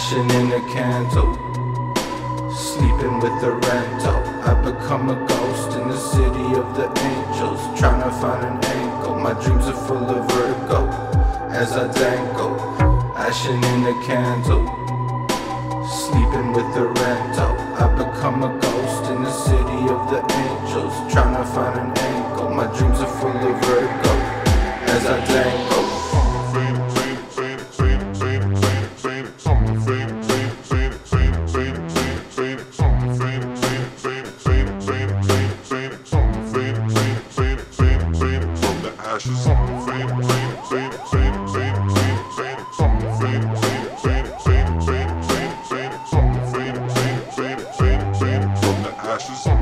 Ashing in a candle, sleeping with a rental. I become a ghost in the city of the angels, trying to find an angle. My dreams are full of Virgo as I dangle. Ashing in a candle, sleeping with a rental. I become a ghost in the city of the angels, trying to find an angle. My dreams are full of Virgo as I dangle. Ashes.